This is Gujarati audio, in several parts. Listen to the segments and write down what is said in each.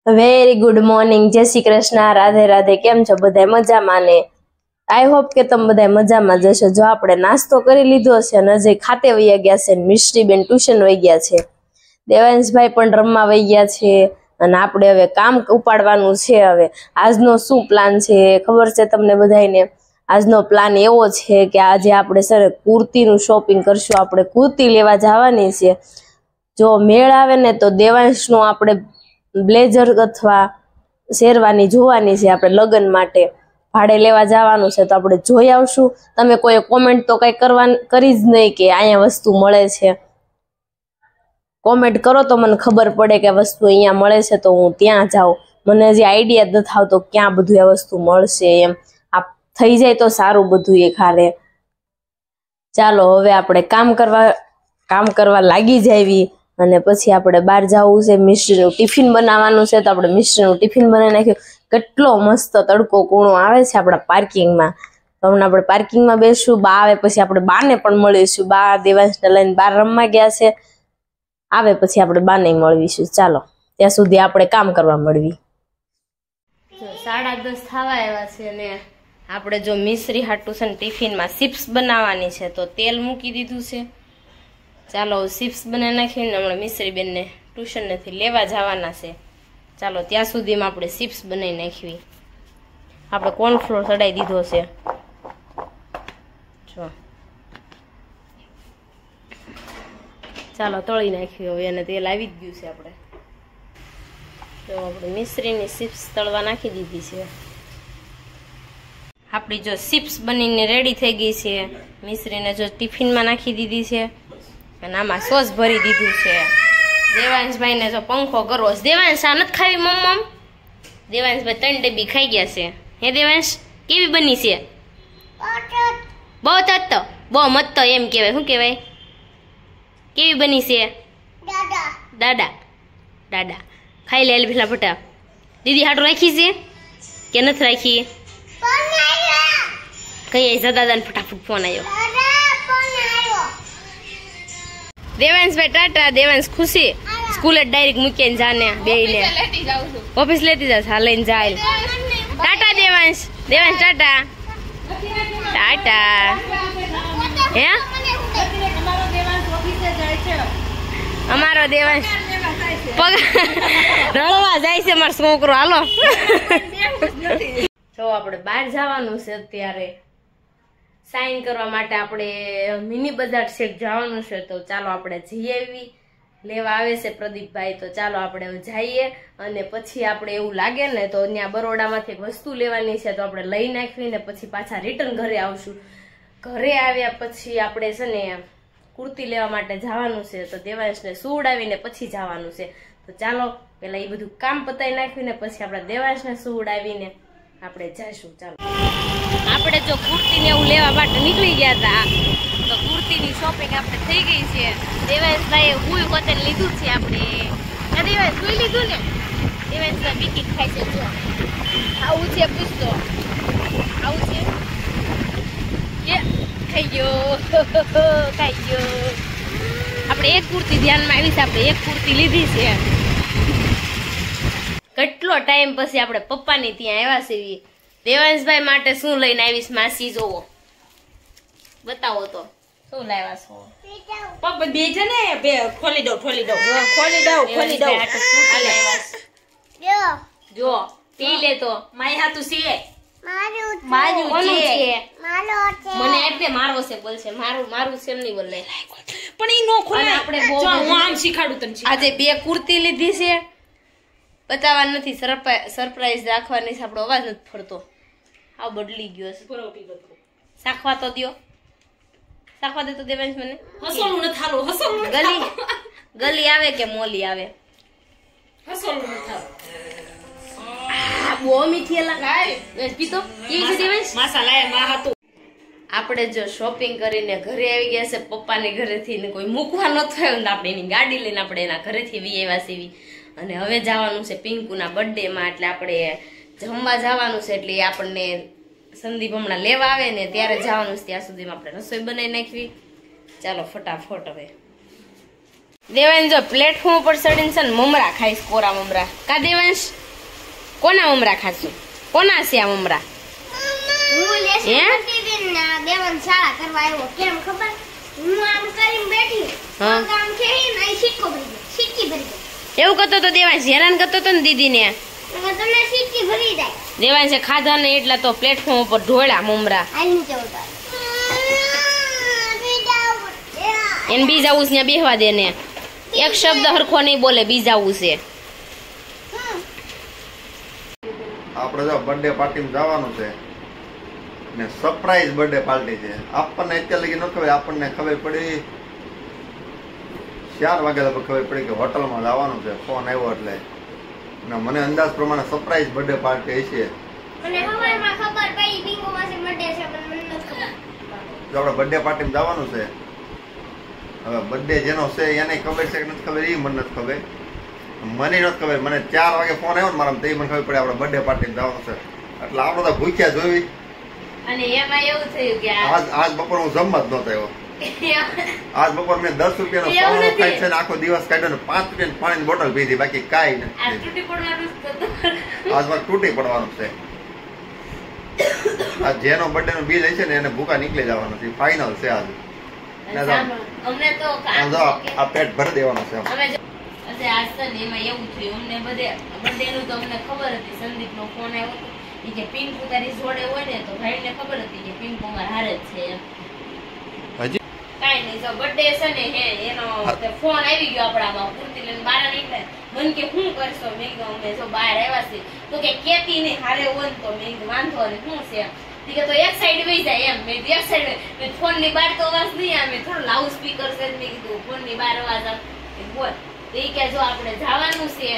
વેરી ગુડ મોર્નિંગ, જય શ્રી કૃષ્ણ, રાધે રાધે. કેમ છો બધા? મજામાં ને? આઈ હોપ કે તમે બધા મજામાં જશો. જો આપણે નાસ્તો કરી લીધો છે અને હજી ખાતે વહી ગયા છે, મિશ્રીબેન ટ્યુશન વહી ગયા છે, દેવાંશભાઈ પણ રમવા વહી ગયા છે અને આપણે હવે કામ ઉપાડવાનું છે. હવે આજનો શું પ્લાન છે ખબર છે તમને બધાને? આજનો પ્લાન એવો છે કે આજે આપણે સર કુર્તીનું શોપિંગ કરશું. આપણે કુર્તી લેવા જવાની છે. જો મેળ આવે ને તો દેવાંશનું આપણે બ્લેઝર અથવા શેરવાની જોવાની છે. આપણે લગ્ન માટે ભાડે લેવા જવાનું છે તો આપણે જોઈ આવશું. તમે કોઈ કોમેન્ટ તો કઈ કરી જ નહીં કે અહીંયા વસ્તુ મળે છે. કોમેન્ટ કરો તો મને ખબર પડે કે વસ્તુ અહીંયા મળે છે તો હું ત્યાં જાઉં. મને હજી આઈડિયા જ નથી આવતો ક્યાં બધું આ વસ્તુ મળશે. એમ આ થઈ જાય તો સારું બધું એ ખારે. ચાલો હવે આપણે કામ કરવા લાગી જાવી અને પછી આપણે બહાર જવું છે. મિશ્રીનું ટિફિન બનાવવાનું છે તો આપણે મિશ્રીનું ટિફિન બનાવી નાખ્યું. કેટલો મસ્ત તડકો કૂણો આવે છે આપણા પાર્કિંગમાં. તો હમણાં આપણે પાર્કિંગમાં બેસશું. બા આવે પછી આપણે બાને પણ મળીશું. બા દેવાંશને લઈને બહાર રમવા ગયા છે. આવે પછી આપણે બાને મળવીશું. ચાલો ત્યાં સુધી આપણે કામ કરવા મળવી. 10:30 થવા આવ્યા છે અને આપણે જો મિશ્રી હાટું છે ને ટિફિનમાં ચિપ્સ બનાવવાની છે તો તેલ મૂકી દીધું છે. ચાલો ચિપ્સ બનાવી નાખીને હમણાં મિશ્રી બેનને ટ્યુશનથી લેવા જવાના છે. ચાલો ત્યાં સુધીમાં આપણે ચિપ્સ બનાવી નાખવી. આપણે કોર્નફ્લોર ચડાવી દીધો છે. જો ચાલો તળી નાખ્યું હવે અને તેલ આવી જ ગયું છે. આપણે તો આપણે મિશ્રીની ચિપ્સ તળવા નાખી દીધી છે. આપણી જો ચિપ્સ બનીને રેડી થઈ ગઈ છે. મિશ્રીને જો ટિફિનમાં નાખી દીધી છે અને આમાં સોસ ભરી દીધું છે. દેવાંશભાઈ ને જો પંખો કરવો છે. દેવાંશ આ નથી ખાવી મમ્મ? દેવાંશભાઈ 3 ડબ્બી ખાઈ ગયા છે. હે દેવાંશ કેવી બની છે? બહુ તત્ત બહુ મત તો એમ કહેવાય. શું કહેવાય? કેવી બની છે? દાદા દાદા ખાઈ લે પેલા ફટા. દીદી હાટું રાખી છે કે નથી રાખી? કઈ દાદાને ફટાફટ ફોન આવ્યો. દેવાંશભાઈ ટાટા. દેવાંશ ખુશી સ્કૂલે ડાયરેક્ટ મૂકીને જાને બેયને ઓફિસ લેતી જશે. હા લઈને જાય. ટાટા દેવાંશ. દેવાંશ ટાટા ટાટા. હે અમારો દેવાંશ પગ રળવા જાય છે મારો છોકરો. હાલો તો આપણે બહાર જવાનું છે અત્યારે સાઈન કરવા માટે. આપણે મિની બજાર શેક જવાનું છે તો ચાલો આપણે જઈ આવી. લેવા આવે છે પ્રદીપભાઈ તો ચાલો આપણે જઈએ અને પછી આપણે એવું લાગે ને તો ત્યાં બરોડામાંથી એક વસ્તુ લેવાની છે તો આપણે લઈ નાખવી ને પછી પાછા રિટર્ન ઘરે આવશું. ઘરે આવ્યા પછી આપણે છે ને કુર્તી લેવા માટે જવાનું છે તો દેવાંશને સુવડાવીને પછી જવાનું છે. તો ચાલો પેલા એ બધું કામ પતાવી નાખીને પછી આપણે દેવાંશને સુવડાવીને આપણે જઈશું. ચાલો આપણે જો કુર્તી ને એવું લેવા માટે નીકળી ગયા હતા તો કુર્તીની શોપિંગ આપણે થઈ ગઈ છે. દેવાંશભાઈએ હુઈ કોતે લીધું છે. આપણે દેવાંશ હુઈ લીધું ને? દેવાંશભાઈ બીકી ખાય છે. જો આવું છે પૂછતો આવું છે એ ખાઈ ગયો ખાઈ ગયો. આપણે એક કુર્તી ધ્યાનમાં આવી છે. આપણે એક કુર્તી લીધી છે. કેટલો ટાઈમ પછી આપણે પપ્પાની ત્યાં આવ્યા છીએ. દેવાંશભાઈ માટે શું લઈને આવીશ માસી? જોવો બતાવો તો શું લાવ્યા છો? પપ્પા બે છે ને બે ખોલી દો ખોલી દો ખોલી દો ખોલી દો. જો પી લે તો માય હાથું છે મારું છે. મને એટલે મારો છે બોલશે. મારું છે નહીં બોલે પણ ઈ નો ખોલે. આપણે બહુ હું આમ શીખાડું તને. આજે 2 કુર્તી લીધી છે. બતાવવા નથી, સરપ્રાઈઝ રાખવાની છે. આપણો અવાજ નથી ફરતો. આ બદલી ગયો છે. શાખવા તો દો. શાખવા દે તો દેવાંશ મને. હસવાનું ન થાલો. હસવાનું ગલી આવે કે મોલી આવે? હસવાનું ન થાલો. બહુ મીઠી લાગે. પીતો કેવી છે દેવાંશ? માસા લાય માં હતું. આપણે જો શોપિંગ કરીને ઘરે આવી ગયા છે. પપ્પાને ઘરેથી ને કોઈ મૂકવા ન થયો ને આપણે એની ગાડી લઈને આપણે એના ઘરેથી વી આવ્યા છીએ અને હવે જવાનું છે પિંકુના બર્થડે માં. એટલે આપણે જમવા જવાનું છે. એટલે આપણને સંદીપ હમણાં લેવા આવે ને ત્યારે જવાનું છે. ત્યાં સુધીમાં આપણે રસોઈ બનાવી નાખવી. ચાલો ફટાફટ હવે દેવાંશ જો પ્લેટફોર્મ ઉપર ચડીને છે ને મમરા ખાઈશ, કોરા મમરા. કા દેવાંશ? કોના મમરા ખાશું? કોના છે આ મમરા? હું લેસન કરતી હતી ને દેવન શાળા કરવા આવ્યો. કેમ ખબર? હું આમ કરીને બેઠી. હા. આમ ખેડીને અહીં સિક્કી ભરી ગઈ. એવું કરતો તો દેવાંશ, હેરાન કરતો તો ને દીદીને. તમને સિક્કી ભરી જાય. દેવાંશે ખાધા ને એટલા તો પ્લેટફોર્મ ઉપર ઢોળ્યા મમરા. હાલ નીચે ઉતાર. એને બીજાઉસ ને બેહવા દે ને. એક શબ્દ હરખો નહીં બોલે, બીજાઉસ છે. આપણે જો બર્થડે પાર્ટીમાં જવાનું છે ને સરપ્રાઈઝ બર્થડે પાર્ટી છે. આપણને અત્યારે લગી ન ખબર, આપણને ખબર પડી 4 વાગે લગભગ ખબર પડી કે હોટલમાં જવાનું છે. ફોન આવ્યો એટલે ને મને અંદાજ પ્રમાણે સરપ્રાઈઝ બર્થડે પાર્ટી છે. મને હવારમાં ખબર પડી પિંગો માસી બર્થડે છે પણ મને નથી ખબર. જો આપણે બર્થડે પાર્ટીમાં જવાનું છે. હવે બર્થડે જેનો છે એને ખબર છે કે નથી ખબર એ મને નથી ખબર. મને નથી ખબર. મને 4 વાગે ફોન આવ્યો ને મારા, તો મને ખબર પડે આપણે બર્થડે પાર્ટીમાં જવાનું છે. એટલે આપણે તો ભૂખ્યા જોઈ. અને એમાં એવું થયું કે આજ બપોર હું જમવા જ નહોતો આવ્યો. આજ બપોર મેં 10 રૂપિયાનો એવું સોનો નથી. ખાઈ છે ને આખો દિવસ કાઢ્યો ને 5 રૂપિયાની પાણીની બોટલ પીધી, બાકી કાંઈ આ નથી. તૂટી પડવાનું જ હતું. આજ મારે તૂટી પડવાનું છે. આ જેનો બર્થડે નું બિલ હશે ને એને ભૂકા નીકળી જવાનું છે, ફાઇનલ છે આજ. અને સાંભળ, અમને તો કામ આમ જો છે કે આ પેટ ભરી દેવાનું છે. અમે જો આજે આજ તો ને એમાં એવું થયું, અમને બર્થડે નું તો અમને ખબર હતી. સંદીપ નો ફોન આવ્યો હતો, ઈ કે પિંકુ તારી જોડે હોય ને તો ભાઈ ને ખબર હતી કે પિંકુ મારા હારે જ છે એમ. હજી કાઈ નહીં, જો બર્થડે છે ને હે એનો ફોન આવી ગયો આપણામાં. પૂરતી લઈને બહાર નીકળે, મને કે શું કરશો? મેં કીધું અમે જો બહાર આવ્યા છે. તો કે કેતી નહીં હારે હોય ને તો મેં કીધું વાંધો નહીં, શું છે એમ. કે તો એક સાઈડ વહી જાય એમ. મેં એક સાઈડ ફોન ની બહાર તો અવાજ નહીં આવે, થોડું લાઉડ સ્પીકર છે. મેં કીધું ફોન ની બહાર અવાજ આવે બોલ. એ કે જો આપણે જવાનું છે,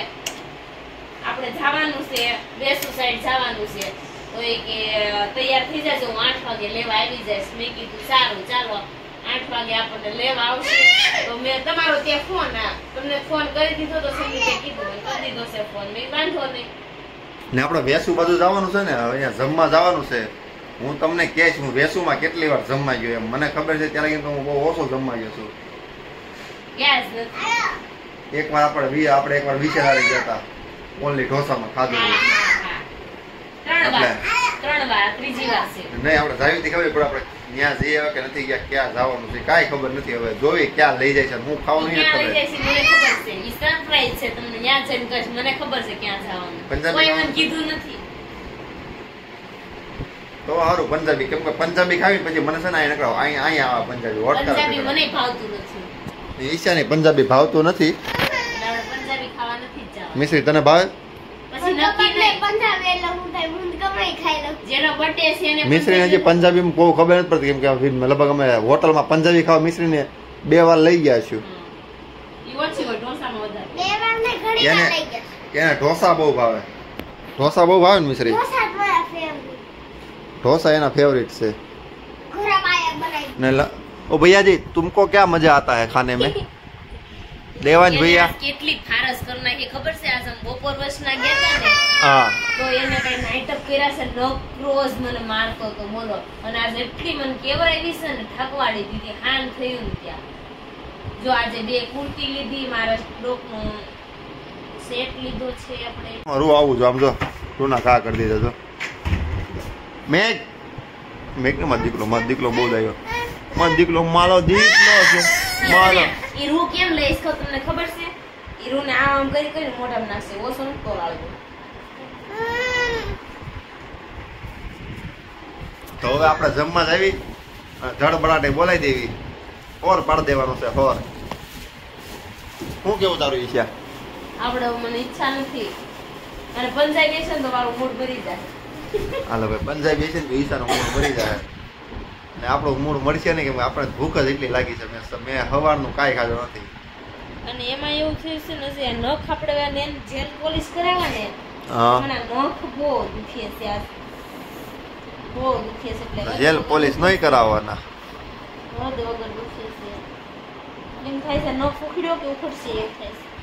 બેસુ સાઈડ જવાનું છે. તો એ કે તૈયાર થઈ જજો, હું 8 વાગે લેવા આવી જઈશ. મેં કીધું સારું ચાલો 8 વાગે આપણને લેવા આવશે. તો મેં તમારો ત્યાં ફોન તમને ફોન કરી દીધો તો સંદીપે કીધું કરી દીધો છે ફોન. મેં વાંધો નહીં. ને આપણે વેસુ બાજુ જવાનું છે ને, અહીંયા જમવા જવાનું છે. હું તમને કહીશ હું વેસુમાં કેટલી વાર જમવા ગયો એમ. મને ખબર છે ત્યારે તો હું બહુ ઓછો જમવા ગયો છું. ગેસ નથી. એકવાર આપણે એકવાર વિશેષારી ગયા હતા, ઓનલી ઢોસામાં ખાધું હતું. ત્રણ વાર ત્રીજી વાર છે. નહીં આપણે જાવી ખબર પડે આપણે ત્યાં જઈએ કે નથી ગયા, ક્યાં જવાનું છે કાંઈ ખબર નથી. હવે જોઈ ક્યાં લઈ જાય છે, હું ખાવું નહીં ક્યાં લઈ ખબર. જાય છે મને ખબર છે. ઈ સરપ્રાઈઝ છે તમને. ત્યાં જઈને કહીશ મને ખબર છે ક્યાં જવાનું. પંજાબી કોઈ મને ખાવાનું? કીધું નથી. તો સારું પંજાબી, કેમ કે પંજાબી ખાવી પછી મને છે ને અહીંયા નકળો અહીંયા આવા પંજાબી પંજાબી હોટલ. મને ભાવતું નથી. ઈશાને પંજાબી ભાવતું નથી. એટલે આપણે પંજાબી ખાવા નથી જ જવાનું. મિશ્રી તને ભાવે? પછી નક્કી નહીં. પંજાબી એટલે હું થાય હું ગમે ખાઈ લઉં. જેનો બર્થડે છે એને મિશ્રીને હજી પંજાબીમાં બહુ ખબર નથી પડતી, કેમ કે લગભગ અમે હોટલમાં પંજાબી ખાવા મિશ્રીને 2 વાર લઈ ગયા છું. ઈ ઓછી હોય, ઢોસામાં વધારે. બે વાર ને ઘણી વાર લઈ ગયા. એને ઢોસા બહુ ભાવે. ઢોસા બહુ ભાવે ને મિશ્રી? ઢોસા જ મારા favorite. ઢોસા એના ફેવરિટ છે. ઘોડા પાયા બનાવી. ने ओ भैया जी तुमको क्या मजा आता है खाने में? देवांश એને भैया આજ કેટલી ફારસ કરી નાખી ખબર છે. આજ અમે બપોર વચના ગયા હતા ને हाँ તો એને કઈ નાટક કર્યા છે. રોજ મને મારતો તો બોલો. અને આજે એટલી મને કેવરાવી છે ને, ઠકવાડી દીધી. હાન થયું ને ત્યાં. જો આજે 2 કુર્તી લીધી, મારા ડોકનું સેટ લીધો છે આપણે. रू आવું જો આમ જો રૂના કા કરી દીધો જો મેં ને મત દીકલો બહુ દાયો. મત દીકલો માલો દીકલો છે માલો. ઈ રૂ કેમ લઈશ ખબર તમને ખબર છે? ઈ રૂ ને આમ કરી કરીને મોઢામાં નાખશે. ઓછો નથી તોલાવજો. તો હવે આપણે જમવા જ આવી, ધડબડાટે બોલાવી દેવી, હોર પાડી દેવાનો છે હોર. શું કેવું તારું ઈચ્છા? આપણે મને ઈચ્છા નથી. અને પંજાબી છે ને તો મારું મૂડ ભરી જાય. હાલો ભાઈ પંજાબી છે ને તો ઈશાનો મૂડ મરી જાય ને આપણો મૂડ મળશે ને, કે આપણે ભૂખ જ એટલી લાગી છે. મેં સવારનું કાંઈ ખાધું નથી. અને એમાં એવું થયું છે ને, જે નખ આપણે જેલ પોલિશ કરાવવા ને, હા મને નખ બહુ દુખે છે. આજ બહુ દુખે છે. એટલે જેલ પોલીસ નહીં કરાવવાના. હદ વગર દુખે છે. એમ થાય છે નખ ઉખડ્યો કે ઉખડશે એમ થાય છે.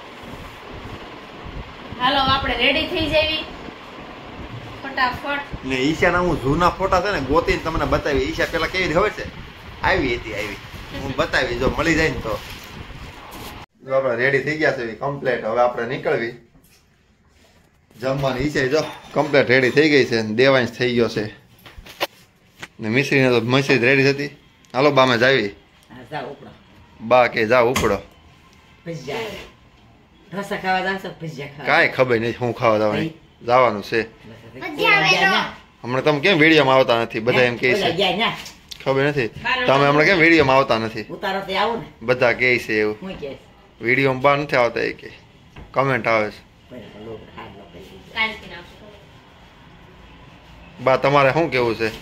હાલો આપણે રેડી થઈ જાવી ફટાફટ. ને ઈશાના હું જૂના ફોટા છે ને ગોતીને તમને બતાવી. ઈશા પેલા કેવી ખબર છે? આવી હતી હું બતાવી, જો મળી જાય ને તો. જો આપણે રેડી થઈ ગયા છે કમ્પ્લીટ. હવે આપણે નીકળવી જમવાની ઈચ્છે. જો કમ્પ્લીટ રેડી થઈ ગઈ છે. દેવાંશ થઈ ગયો છે ને મિશ્રીને તો મિશ્રી રેડી હતી. હાલો બા મેં જાવી. બા કે જાવ ઉપડો. કાંઈ ખબર નહીં હું ખાવા જવાની જવાનું છે હમણાં. તમે કેમ વિડીયોમાં આવતા નથી? બધા એમ કહે છે ખબર નથી. તમે હમણાં કેમ વિડીયોમાં આવતા નથી? બધા કહે છે એવું. વિડીયોમાં બહાર નથી આવતા એ કે કમેન્ટ આવે છે. બા તમારે શું કેવું છે?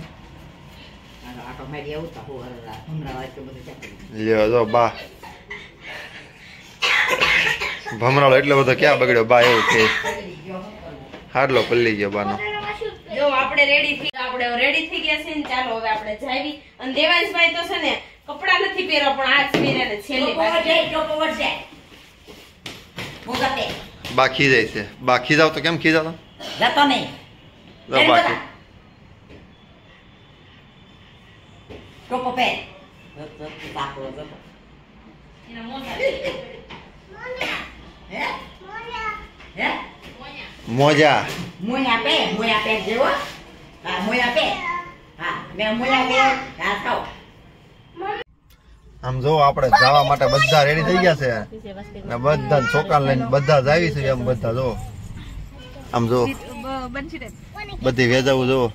લ્યો જો બા ભમરાળો એટલો બધો ક્યાં બગડ્યો બા એવું કે હાડલો પલ્લી ગયો બાનો. જો આપણે રેડી થઈ ગયા છે ને ચાલો હવે આપણે જાવી. અને દેવાંશભાઈ તો છે ને કપડા નથી પહેરો પણ આજ પહેરે ને છેલ્લી બા ખીજાય છે. બા ખીજાવ તો કેમ ખીજાતો? જતો નહીં બાકી ટોપો પે મોજા મોયા પે જેવો હા મોયા પે હા મે મોયા પે હા ખાઓ. આમ જો આપણે જવા માટે બધા રેડી થઈ ગયા છે ને બધા છોકરા લઈને બધા જ આવી છે. એમ બધા જો આમ જો બધી વેજાવું જો.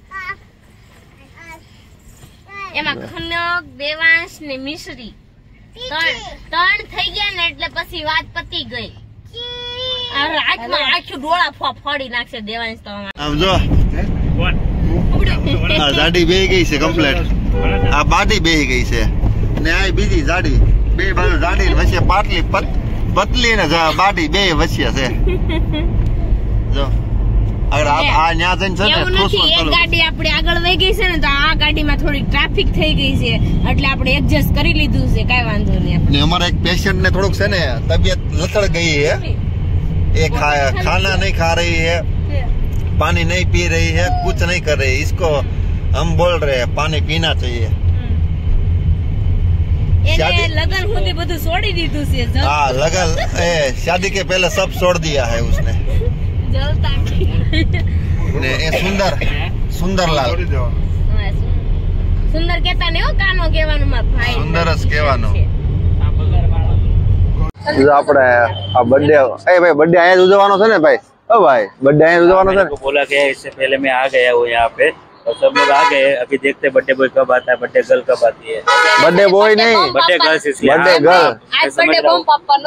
એમાં ખનક દેવાંશ ને મિશ્રી ત્રણ થઈ ગયા ને એટલે પછી વાત પતી ગઈ. રાતમાં આખું ડોળા ફોડી નાખશે દેવાંશ તો. આમ જો આ જાડી બેહી ગઈ છે કમ્પ્લીટ. આ બાડી બેહી ગઈ છે ને આ બીજી જાડી. બે બાજુ જાડી વચ્ચે પાટલી પતલી ને બાડી બે વચ્ચે છે. જો અગર આ ન્યા જઈને છે ને એક ગાડી આપણે આગળ વહી ગઈ છે ને તો આ ગાડીમાં થોડી ટ્રાફિક થઈ ગઈ છે એટલે આપણે એડજસ્ટ કરી લીધું છે. કાઈ વાંધો નહીં. ને અમારા એક પેશન્ટ ને થોડુંક છે ને તબિયત લથડ ગઈ है. ये खाना नहीं खा रही है, पानी नहीं पी रही है, कुछ नहीं कर रही. इसको हम बोल रहे हैं पानी पीना चाहिए. लगन होती બધું છોડી દીધું છે. हाँ लगन शादी के पहले सब छोड़ दिया है उसने. ने ये सुंदरलाल સુંદર કેતા ને હો કાનો કહેવાનું માર ભાઈ. સુંદર જ કહેવાનું. આપણે આ બર્થડે ભાઈ બર્થડે અહીંયા જ ઉજવવાનો છે ને ભાઈ? ओ भाई बर्थडे અહીંયા ઉજવવાનો છે ને? बोला गया इससे पहले मैं आ गया हूँ यहाँ पे और सब लोग आ गए. अभी देखते बर्थडे बॉय कब आता है, बर्थडे गर्ल कब आती है. बर्थडे बॉय नहीं, बर्थडे गर्ल्स इसलिए. Birthday girl. આજ બર્થડે બોમ્બ પાપાનો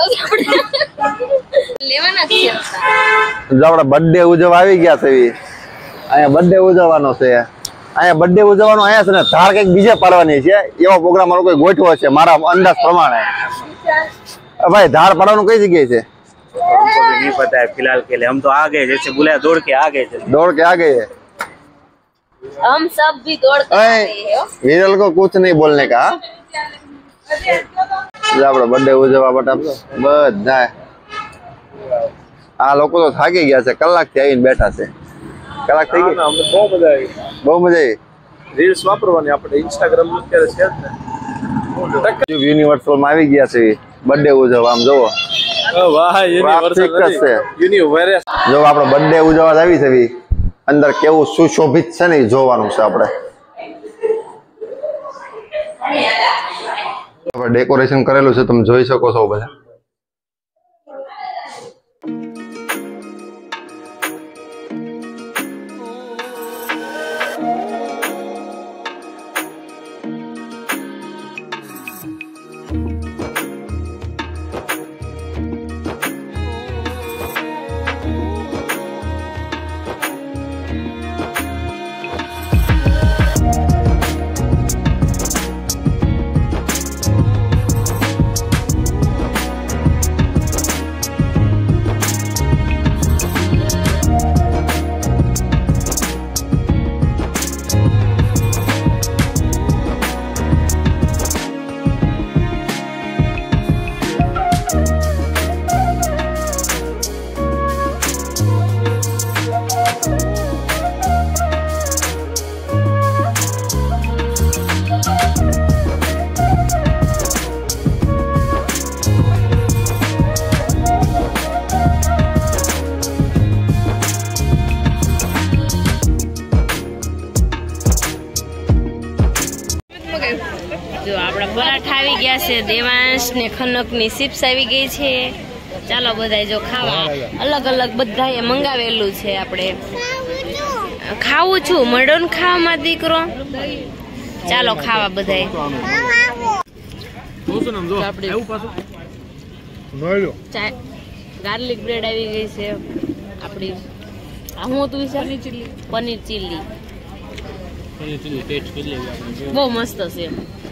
લેવાના છે. જો આપણે બર્થડે ઉજવવા આવી ગયા છે. અહીંયા બર્થડે ઉજવવાનો છે. અહીંયા બર્થડે ઉજવવાનો અહીંયા છે ને ધાર કંઈક બીજે પાડવાની છે એવો પ્રોગ્રામ મારો કોઈ ગોઠવો છે મારા અંદાજ પ્રમાણે. भाई धार पड़ानो कई जगह से हमको भी नहीं पता है फिलहाल के लिए. हम तो आ गए जैसे बुलाया दौड़ के आ गए. हम सब भी दौड़ के आ गए हैं. विरल को कुछ नहीं बोलने का. આપણે બર્થડે ઉજવવા બટા બધા આ લોકો તો થાકી ગયા છે. કલાકથી આવીને બેઠા છે. કલાક થઈ ગઈ. બહુ મજા આવી. રીલ્સ વાપરવાની આપણે ઇન્સ્ટાગ્રામ અત્યારે છે જ ને. યુનિવર્સલ માં આવી ગયા છે બર્થડે ઉજવવા. આમ જોવો વાહ યુનિવર્સલ જો આપણે બર્થડે ઉજવવા આવી છે અંદર કેવું સુશોભિત છે ને જોવાનું છે. આપણે ડેકોરેશન કરેલું છે તમે જોઈ શકો છો બધા. જો આપણા પરાઠા આવી ગયા છે, દેવાંશ ને ખનકની ચિપ્સ આવી ગઈ છે. ચાલો બધાય જો ખાવા, અલગ અલગ બધાએ મંગાવેલું છે. આપણે ખાવું છું, મળો ને ખાવામાં દીકરો. ચાલો ખાવા બધાય. ગાર્લિક બ્રેડ આવી ગઈ છે આપણી. આ હું હતું પનીર ચીલી બહુ મસ્ત છે.